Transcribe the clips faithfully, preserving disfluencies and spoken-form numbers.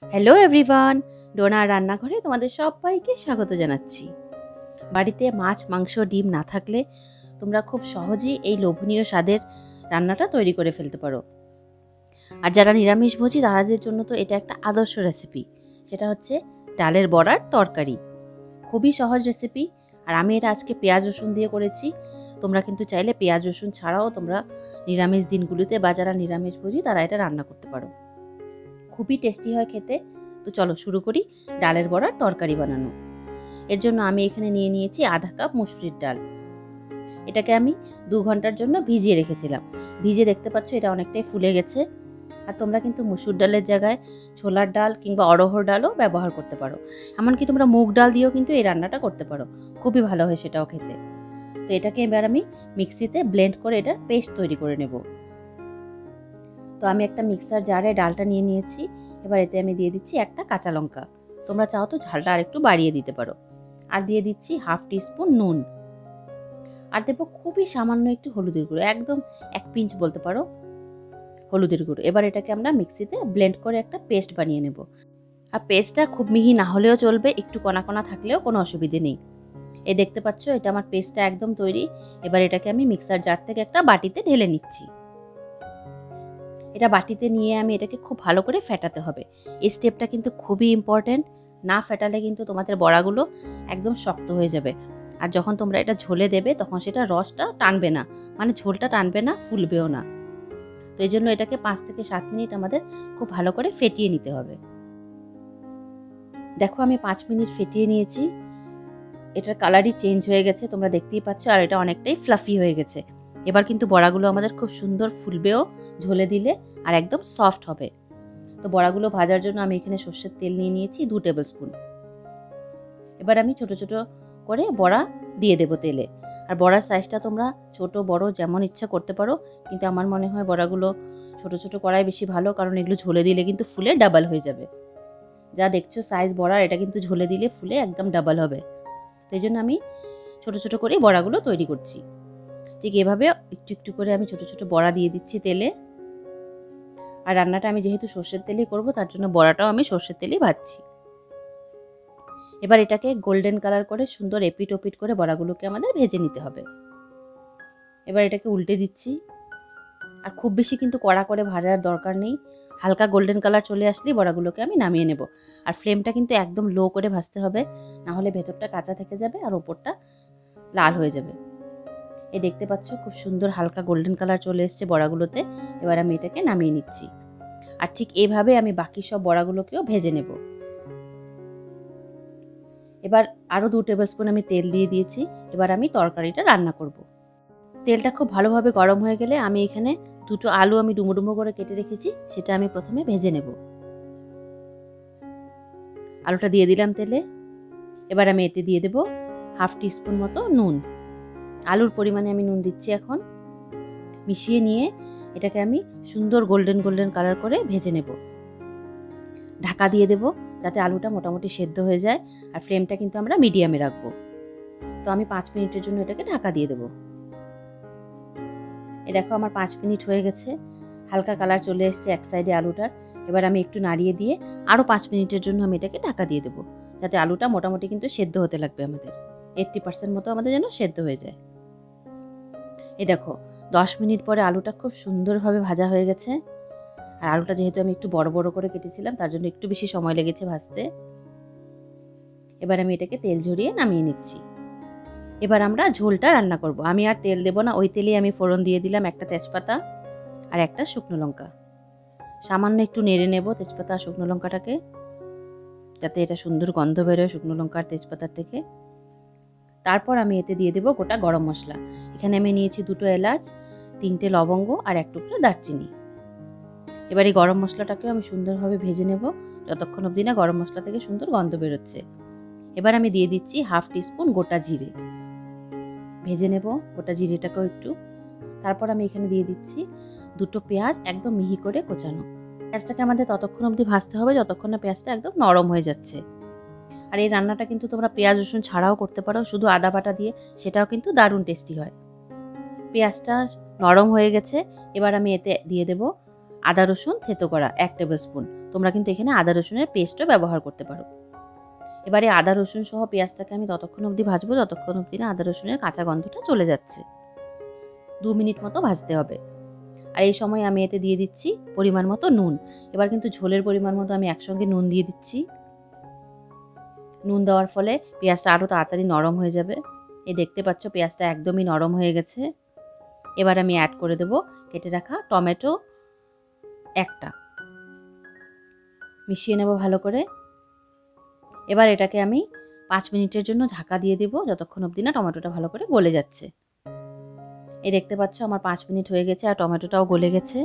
Hello everyone, donor রান্নাঘরে তোমাদের সবাইকে স্বাগত জানাচ্ছি। বাড়িতে মাছ, মাংস, ডিম না থাকলে তোমরা খুব সহজেই এই লোভনীয় স্বাদের রান্নাটা তৈরি করে ফেলতে পারো। আর যারা নিরামিষভোজী তাদের জন্য তো এটা একটা আদর্শ রেসিপি। সেটা হচ্ছে ডালের বড়ার তরকারি। খুবই সহজ রেসিপি। আর আমি এটা আজকে পেঁয়াজ রসুন দিয়ে করেছি। তোমরা কিন্তু চাইলে পেঁয়াজ রসুন ছাড়াও তোমরা নিরামিষ দিনগুলিতে বা যারা নিরামিষভোজী তারা এটা রান্না করতে পারো। খুবই টেস্টি হয় খেতে। তো চলো শুরু করি ডালের বড়ার তরকারি বানানো। এর জন্য আমি এখানে নিয়ে নিয়েছি আধা কাপ মুসুরির ডাল। এটাকে আমি দু ঘন্টার জন্য ভিজিয়ে রেখেছিলাম। ভিজে দেখতে পাচ্ছ এটা অনেকটাই ফুলে গেছে। আর তোমরা কিন্তু মুসুর ডালের জায়গায় ছোলার ডাল কিংবা অরহর ডালও ব্যবহার করতে পারো। এমনকি তোমরা মুগ ডাল দিয়েও কিন্তু এই রান্নাটা করতে পারো, খুবই ভালো হয় সেটাও খেতে। তো এটাকে এবার আমি মিক্সিতে ব্লেন্ড করে এটার পেস্ট তৈরি করে নেব। তো আমি একটা মিক্সার জারে ডালটা নিয়ে নিয়েছি। এবার এতে আমি দিয়ে দিচ্ছি একটা কাঁচা লঙ্কা। তোমরা চাও তো ঝালটা আর একটু বাড়িয়ে দিতে পারো। আর দিয়ে দিচ্ছি হাফ টিস্পুন নুন। আর দেবো খুবই সামান্য একটু হলুদের গুঁড়ো, একদম এক পিঞ্চ বলতে পারো হলুদের গুঁড়ো। এবার এটাকে আমরা মিক্সিতে ব্লেন্ড করে একটা পেস্ট বানিয়ে নেব। আর পেস্টটা খুব মিহি না হলেও চলবে, একটু কণা কণা থাকলেও কোনো অসুবিধে নেই। এই দেখতে পাচ্ছ এটা আমার পেস্টটা একদম তৈরি। এবার এটাকে আমি মিক্সার জার থেকে একটা বাটিতে ঢেলে নিচ্ছি। এটা বাটিতে নিয়ে আমি এটাকে খুব ভালো করে ফেটাতে হবে। এই স্টেপটা কিন্তু খুবই ইম্পর্টেন্ট। না ফেটালে কিন্তু তোমাদের বড়াগুলো একদম শক্ত হয়ে যাবে। আর যখন তোমরা এটা ঝোলে দেবে তখন সেটা রসটা টানবে না, মানে ঝোলটা টানবে না, ফুলবেও না। তো এই জন্য এটাকে পাঁচ থেকে সাত মিনিট আমাদের খুব ভালো করে ফেটিয়ে নিতে হবে। দেখো আমি পাঁচ মিনিট ফেটিয়ে নিয়েছি। এটার কালারই চেঞ্জ হয়ে গেছে, তোমরা দেখতেই পাচ্ছ। আর এটা অনেকটাই ফ্লাফি হয়ে গেছে। এবার কিন্তু বড়াগুলো আমাদের খুব সুন্দর ফুলবেও ঝোলে দিলে, আর একদম সফট হবে। তো বড়াগুলো ভাজার জন্য আমি এখানে সর্ষের তেল নিয়ে নিয়েছি দু টেবিল স্পুন। এবার আমি ছোট ছোট করে বড়া দিয়ে দেবো তেলে। আর বড়ার সাইজটা তোমরা ছোট বড় যেমন ইচ্ছা করতে পারো, কিন্তু আমার মনে হয় বড়াগুলো ছোট ছোট করাই বেশি ভালো, কারণ এগুলো ঝোলে দিলে কিন্তু ফুলে ডাবল হয়ে যাবে। যা দেখছো সাইজ বড়ার, এটা কিন্তু ঝোলে দিলে ফুলে একদম ডাবল হবে। সেই জন্য আমি ছোট ছোট করে বড়াগুলো তৈরি করছি। ঠিক এভাবে একটু একটু করে আমি ছোট ছোট বড়া দিয়ে দিচ্ছি তেলে। আর রান্নাটা আমি যেহেতু সর্ষের তেলেই করব, তার জন্য বড়াটাও আমি সর্ষের তেলেই ভাজছি। এবার এটাকে গোল্ডেন কালার করে সুন্দর এপিট ওপিট করে বড়াগুলোকে আমাদের ভেজে নিতে হবে। এবার এটাকে উল্টে দিচ্ছি। আর খুব বেশি কিন্তু কড়া করে ভাজার দরকার নেই। হালকা গোল্ডেন কালার চলে আসলেই বড়াগুলোকে আমি নামিয়ে নেব। আর ফ্লেমটা কিন্তু একদম লো করে ভাজতে হবে, না হলে ভেতরটা কাঁচা থেকে যাবে আর ওপরটা লাল হয়ে যাবে। এই দেখতে পাচ্ছ খুব সুন্দর হালকা গোল্ডেন কালার চলে এসছে বড়াগুলোতে। এবার আমি এটাকে নামিয়ে নিচ্ছি। আর ঠিক এইভাবে আমি বাকি সব বড়াগুলোকেও ভেজে নেব। এবার আরও দু টেবিল স্পুন আমি তেল দিয়ে দিয়েছি। এবার আমি তরকারিটা রান্না করব। তেলটা খুব ভালোভাবে গরম হয়ে গেলে আমি এখানে দুটো আলু আমি ডুমো ডুমো করে কেটে রেখেছি, সেটা আমি প্রথমে ভেজে নেব। আলুটা দিয়ে দিলাম তেলে। এবার আমি এতে দিয়ে দেব হাফ টিস্পুন মতো নুন। আলুর পরিমাণে আমি নুন দিচ্ছি এখন। মিশিয়ে নিয়ে এটাকে আমি সুন্দর গোল্ডেন গোল্ডেন কালার করে ভেজে নেব। ঢাকা দিয়ে দেব যাতে আলুটা মোটামুটি সেদ্ধ হয়ে যায়। আর ফ্লেমটা কিন্তু আমরা মিডিয়ামে রাখবো। তো আমি পাঁচ মিনিটের জন্য এটাকে ঢাকা দিয়ে দেব। এ দেখো আমার পাঁচ মিনিট হয়ে গেছে। হালকা কালার চলে এসছে এক সাইডে আলুটার। এবার আমি একটু নাড়িয়ে দিয়ে আরও পাঁচ মিনিটের জন্য আমি এটাকে ঢাকা দিয়ে দেবো, যাতে আলুটা মোটামুটি কিন্তু সেদ্ধ হতে লাগবে আমাদের। এইট্টি পার্সেন্ট মতো আমাদের যেন সেদ্ধ হয়ে যায়। এই দেখো দশ মিনিট পরে আলুটা খুব সুন্দরভাবে ভাজা হয়ে গেছে। আর আলুটা যেহেতু আমি একটু বড় বড় করে কেটেছিলাম, তার জন্য একটু বেশি সময় লেগেছে ভাজতে। এবার আমি এটাকে তেল ঝরিয়ে নামিয়ে নিচ্ছি। এবার আমরা ঝোলটা রান্না করব। আমি আর তেল দেব না, ওই তেলেই আমি ফোড়ন দিয়ে দিলাম একটা তেজপাতা আর একটা শুকনো লঙ্কা। সামান্য একটু নেড়ে নেব তেজপাতা আর শুকনো লঙ্কাটাকে, যাতে এটা সুন্দর গন্ধ বেরোয় শুকনো লঙ্কা আর তেজপাতার থেকে। তারপর আমি এতে দিয়ে দেব গোটা গরম মশলা। এখানে আমি নিয়েছি দুটো এলাচ, তিনটে লবঙ্গ আর এক টুকরো দারচিনি। এবার এই গরম মশলাটাকেও আমি সুন্দরভাবে ভেজে নেব, যতক্ষণ অবধি না গরম মশলা থেকে সুন্দর গন্ধ বেরোচ্ছে। এবার আমি দিয়ে দিচ্ছি হাফ টিস্পুন গোটা জিরে। ভেজে নেব গোটা জিরেটাকেও একটু। তারপর আমি এখানে দিয়ে দিচ্ছি দুটো পেঁয়াজ একদম মিহি করে কোচানো। পেঁয়াজটাকে আমাদের ততক্ষণ অবধি ভাজতে হবে যতক্ষণ না পেঁয়াজটা একদম নরম হয়ে যাচ্ছে। আর এই রান্নাটা কিন্তু তোমরা পেঁয়াজ রসুন ছাড়াও করতে পারো, শুধু আদা বাটা দিয়ে, সেটাও কিন্তু দারুণ টেস্টি হয়। পেঁয়াজটা নরম হয়ে গেছে। এবার আমি এতে দিয়ে দেব আদা রসুন থেতো করা এক টেবিল স্পুন। তোমরা কিন্তু এখানে আদা রসুনের পেস্টও ব্যবহার করতে পারো। এবারে আদা রসুন সহ পেঁয়াজটাকে আমি ততক্ষণ অবধি ভাজবো যতক্ষণ অবধি না আদা রসুনের কাঁচা গন্ধটা চলে যাচ্ছে। দু মিনিট মতো ভাজতে হবে। আর এই সময় আমি এতে দিয়ে দিচ্ছি পরিমাণ মতো নুন। এবার কিন্তু ঝোলের পরিমাণ মতো আমি একসঙ্গে নুন দিয়ে দিচ্ছি। নুন দেওয়ার ফলে পেঁয়াজটা আরও তাড়াতাড়ি নরম হয়ে যাবে। এই দেখতে পাচ্ছ পেঁয়াজটা একদমই নরম হয়ে গেছে। এবার আমি অ্যাড করে দেব কেটে রাখা টমেটো একটা, মিশিয়ে নেব ভালো করে। এবার এটাকে আমি পাঁচ মিনিটের জন্য ঢাকা দিয়ে দেব যতক্ষণ অবধি না টমেটোটা ভালো করে গলে যাচ্ছে। এই দেখতে পাচ্ছ আমার পাঁচ মিনিট হয়ে গেছে আর টমেটোটাও গলে গেছে,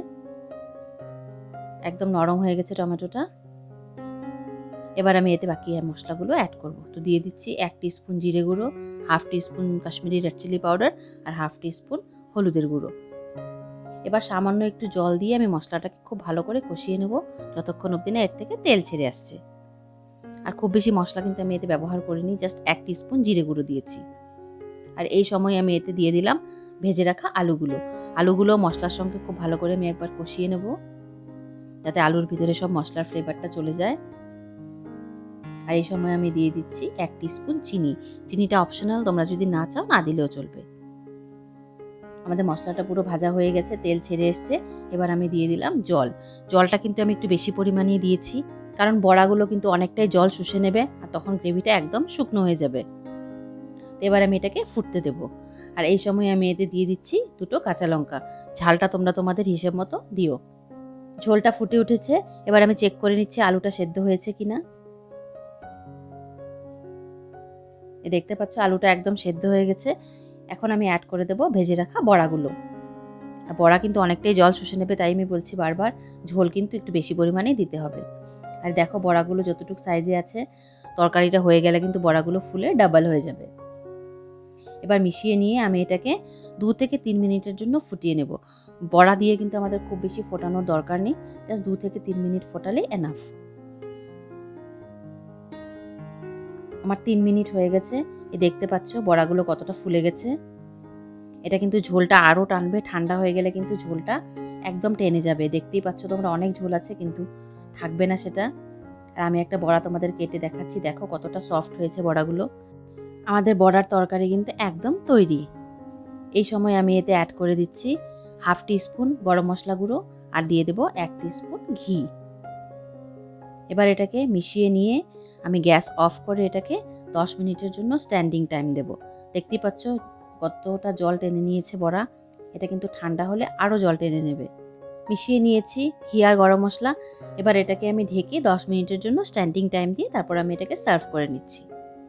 একদম নরম হয়ে গেছে টমেটোটা। এবার আমি এতে বাকি মশলাগুলো অ্যাড করব। তো দিয়ে দিচ্ছি এক টিস্পুন জিরে গুঁড়ো, half teaspoon Kashmiri red chilli powder আর হাফ টিস্পুন হলুদের গুঁড়ো। এবার সামান্য একটু জল দিয়ে আমি মশলাটাকে খুব ভালো করে কষিয়ে নেব যতক্ষণ অবধি না এর থেকে তেল ছেড়ে আসছে। আর খুব বেশি মশলা কিন্তু আমি এতে ব্যবহার করিনি, জাস্ট এক টিস্পুন জিরে গুঁড়ো দিয়েছি। আর এই সময় আমি এতে দিয়ে দিলাম ভেজে রাখা আলুগুলো। আলুগুলো মশলার সঙ্গে খুব ভালো করে আমি একবার কষিয়ে নেব যাতে আলুর ভিতরে সব মশলার ফ্লেভারটা চলে যায়। আর এই সময় আমি দিয়ে দিচ্ছি এক টিস্পুন চিনি। চিনিটা অপশনাল, তোমরা যদি না চাও না দিলেও চলবে। আমাদের মশলাটা পুরো ভাজা হয়ে গেছে, তেল ছেড়ে এসছে। এবার আমি দিয়ে দিলাম জল। জলটা কিন্তু আমি একটু বেশি পরিমাণে দিয়েছি, কারণ বড়াগুলো কিন্তু অনেকটাই জল শুষে নেবে আর তখন গ্রেভিটা একদম শুকনো হয়ে যাবে। এবার আমি এটাকে ফুটতে দেব। আর এই সময় আমি এতে দিয়ে দিচ্ছি দুটো কাঁচা লঙ্কা। ঝালটা তোমরা তোমাদের হিসেব মতো দিও। ঝোলটা ফুটে উঠেছে, এবার আমি চেক করে নিচ্ছি আলুটা সেদ্ধ হয়েছে কিনা। দেখতে পাচ্ছ আলুটা একদম সেদ্ধ হয়ে গেছে। এখন আমি অ্যাড করে দেব ভেজে রাখা বড়াগুলো। আর বড়া কিন্তু অনেকটাই জল শুষে নেবে, তাই আমি বলছি বারবার ঝোল কিন্তু একটু বেশি পরিমাণেই দিতে হবে। আর দেখো বড়াগুলো যতটুকু সাইজে আছে, তরকারিটা হয়ে গেলে কিন্তু বড়াগুলো ফুলে ডাবল হয়ে যাবে। এবার মিশিয়ে নিয়ে আমি এটাকে দু থেকে তিন মিনিটের জন্য ফুটিয়ে নেব। বড়া দিয়ে কিন্তু আমাদের খুব বেশি ফোটানোর দরকার নেই, জাস্ট দু থেকে তিন মিনিট ফোটালেই এনাফ। আমার তিন মিনিট হয়ে গেছে। এ দেখতে পাচ্ছ বড়াগুলো কতটা ফুলে গেছে। এটা কিন্তু ঝোলটা আরও টানবে, ঠান্ডা হয়ে গেলে কিন্তু ঝোলটা একদম টেনে যাবে। দেখতেই পাচ্ছ তোমরা অনেক ঝোল আছে, কিন্তু থাকবে না সেটা। আর আমি একটা বড়া তোমাদের কেটে দেখাচ্ছি, দেখো কতটা সফট হয়েছে বড়াগুলো। আমাদের বড়ার তরকারি কিন্তু একদম তৈরি। এই সময় আমি এতে অ্যাড করে দিচ্ছি হাফ টিস্পুন গরম মশলা গুঁড়ো আর দিয়ে দেব এক টিস্পুন ঘি। এবার এটাকে মিশিয়ে নিয়ে আমি গ্যাস অফ করে এটাকে দশ মিনিটের জন্য স্ট্যান্ডিং টাইম দেব। দেখতেই পাচ্ছ কতটা জল টেনে নিয়েছে বড়া। এটা কিন্তু ঠান্ডা হলে আরও জল টেনে নেবে। মিশিয়ে নিয়েছি ঘি আর গরম মশলা। এবার এটাকে আমি ঢেকে দশ মিনিটের জন্য স্ট্যান্ডিং টাইম দিয়ে তারপর আমি এটাকে সার্ভ করে নিচ্ছি।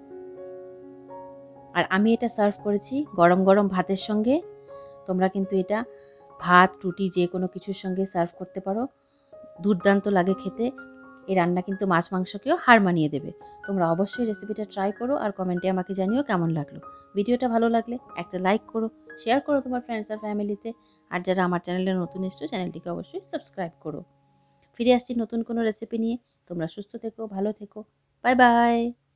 আর আমি এটা সার্ভ করেছি গরম গরম ভাতের সঙ্গে। তোমরা কিন্তু এটা ভাত রুটি যে কোনো কিছুর সঙ্গে সার্ভ করতে পারো, দুর্দান্ত লাগে খেতে। এই রান্না কিন্তু মাছ মাংসকেও হার মানিয়ে দেবে। তোমরা অবশ্যই রেসিপিটা ট্রাই করো আর কমেন্টে আমাকে জানিও কেমন লাগলো। ভিডিওটা ভালো লাগলে একটা লাইক করো, শেয়ার করো তোমার ফ্রেন্ডস আর ফ্যামিলিতে। আর যারা আমার চ্যানেলে নতুন এসছো চ্যানেলটিকে অবশ্যই সাবস্ক্রাইব করো। ফিরে আসছি নতুন কোনো রেসিপি নিয়ে। তোমরা সুস্থ থেকো, ভালো থেকো। Bye by.